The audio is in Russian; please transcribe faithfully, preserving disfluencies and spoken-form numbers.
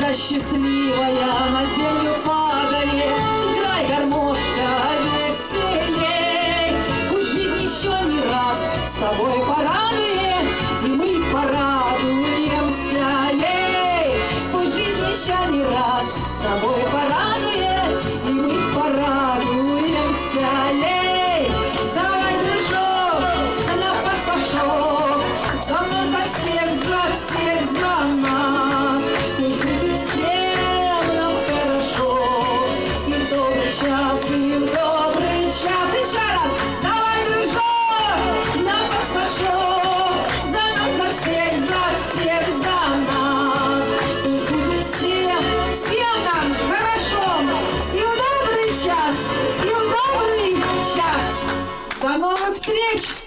я счастливая, на землю падает, играй, гармошка, веселей. Пусть жизнь еще не раз с тобой порадует, и мы порадуемся ей. Пусть жизнь еще не раз с тобой порадует, и мы порадуемся ей. Давай, дружок, на пассажок, за мной, за всех, за всех, за нас. Пусть будет всем нам хорошо, и в добрый час, и в добрый час. Еще раз, давай, дружок, на пассажок, за нас, за всех, за всех, за нас. Пусть будет всем, всем нам хорошо, и в добрый час, и в добрый час. До новых встреч!